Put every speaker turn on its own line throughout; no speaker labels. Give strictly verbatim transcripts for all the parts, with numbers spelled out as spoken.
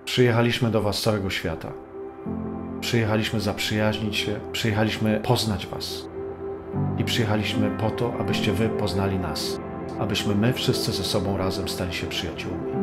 Przyjechaliśmy do Was z całego świata. Przyjechaliśmy zaprzyjaźnić się, przyjechaliśmy poznać Was. I przyjechaliśmy po to, abyście Wy poznali nas, abyśmy my wszyscy ze sobą razem stali się przyjaciółmi.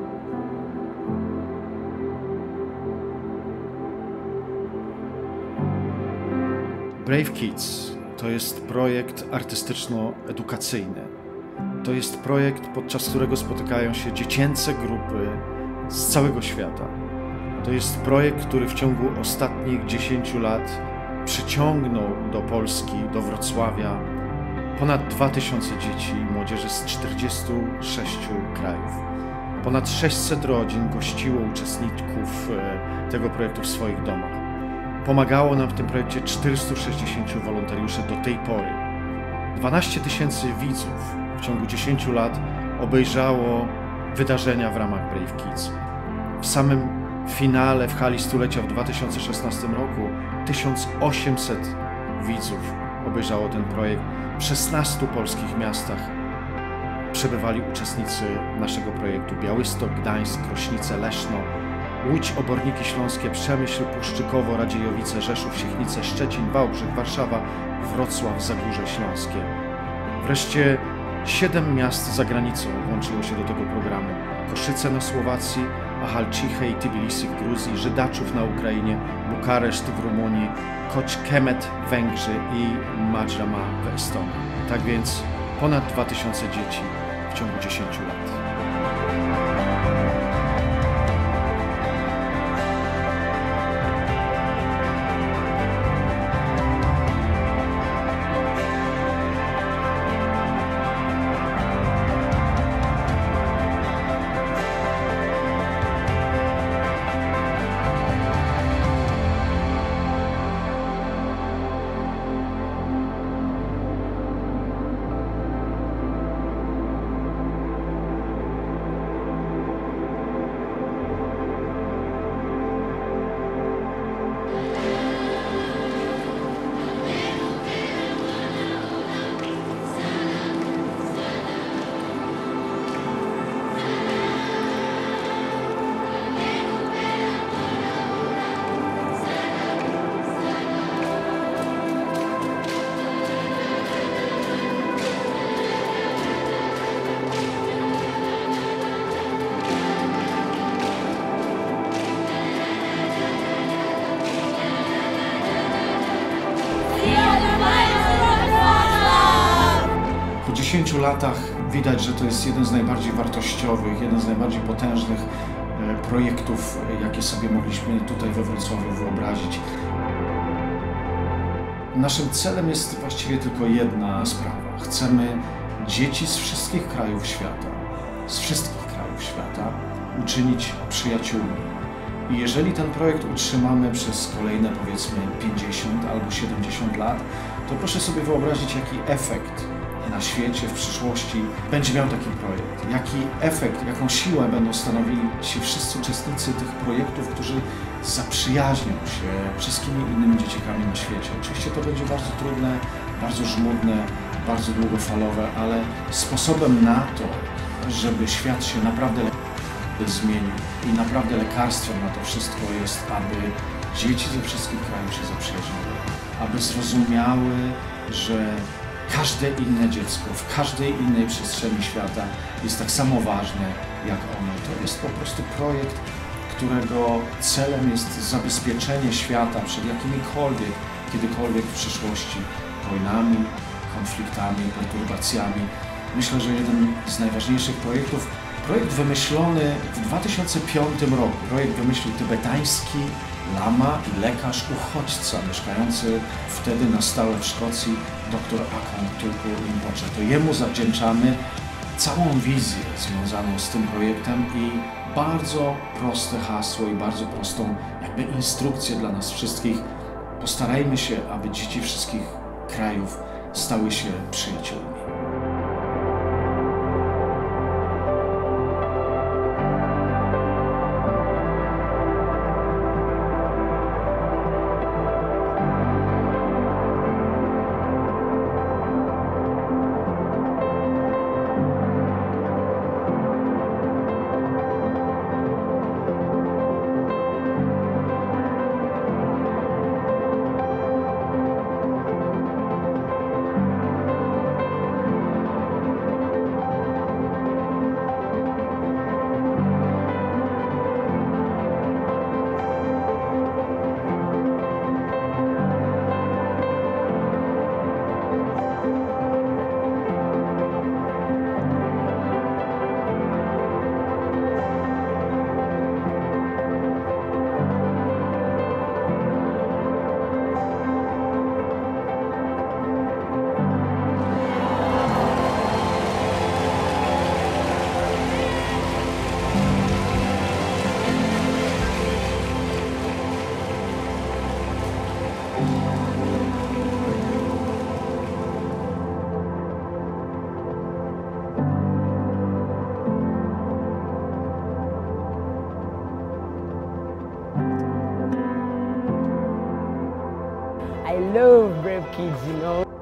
Brave Kids to jest projekt artystyczno-edukacyjny. To jest projekt, podczas którego spotykają się dziecięce grupy z całego świata. To jest projekt, który w ciągu ostatnich dziesięciu lat przyciągnął do Polski, do Wrocławia ponad dwa tysiące dzieci i młodzieży z czterdziestu sześciu krajów. Ponad sześćset rodzin gościło uczestników tego projektu w swoich domach. Pomagało nam w tym projekcie czterystu sześćdziesięciu wolontariuszy do tej pory. dwanaście tysięcy widzów w ciągu dziesięciu lat obejrzało wydarzenia w ramach Brave Kids. W samym finale w hali stulecia w dwa tysiące szesnastym roku tysiąc osiemset widzów obejrzało ten projekt. W szesnastu polskich miastach przebywali uczestnicy naszego projektu: Białystok, Gdańsk, Krośnice, Leszno, Łódź, Oborniki Śląskie, Przemyśl, Puszczykowo, Radziejowice, Rzeszów, Siechnice, Szczecin, Wałbrzych, Warszawa, Wrocław, Zagórze Śląskie. Wreszcie siedem miast za granicą włączyło się do tego programu: Koszyce na Słowacji, Ahalcihę i Tbilisi w Gruzji, Żydaczów na Ukrainie, Bukareszt w Rumunii, Koć-Kemet w Węgrzy i Madżama w Estonii. Tak więc ponad dwa tysiące dzieci w ciągu dziesięciu lat. Po dziesięciu latach widać, że to jest jeden z najbardziej wartościowych, jeden z najbardziej potężnych projektów, jakie sobie mogliśmy tutaj we Wrocławiu wyobrazić. Naszym celem jest właściwie tylko jedna sprawa. Chcemy dzieci z wszystkich krajów świata, z wszystkich krajów świata uczynić przyjaciółmi. I jeżeli ten projekt utrzymamy przez kolejne, powiedzmy, pięćdziesiąt albo siedemdziesiąt lat, to proszę sobie wyobrazić, jaki efekt na świecie w przyszłości będzie miał taki projekt. Jaki efekt, jaką siłę będą stanowili ci wszyscy uczestnicy tych projektów, którzy zaprzyjaźnią się wszystkimi innymi dzieciakami na świecie. Oczywiście to będzie bardzo trudne, bardzo żmudne, bardzo długofalowe, ale sposobem na to, żeby świat się naprawdę zmienił i naprawdę lekarstwem na to wszystko jest, aby dzieci ze wszystkich krajów się zaprzyjaźniły, aby zrozumiały, że każde inne dziecko w każdej innej przestrzeni świata jest tak samo ważne jak ono. To jest po prostu projekt, którego celem jest zabezpieczenie świata przed jakimikolwiek, kiedykolwiek w przyszłości wojnami, konfliktami, perturbacjami. Myślę, że jeden z najważniejszych projektów, projekt wymyślony w dwa tysiące piątym roku, projekt wymyślił tybetański lama i lekarz uchodźca mieszkający wtedy na stałe w Szkocji, dr Akong Tulku Rinpoche. To jemu zawdzięczamy całą wizję związaną z tym projektem i bardzo proste hasło i bardzo prostą jakby instrukcję dla nas wszystkich. Postarajmy się, aby dzieci wszystkich krajów stały się przyjaciółmi.
love brave kids, you know.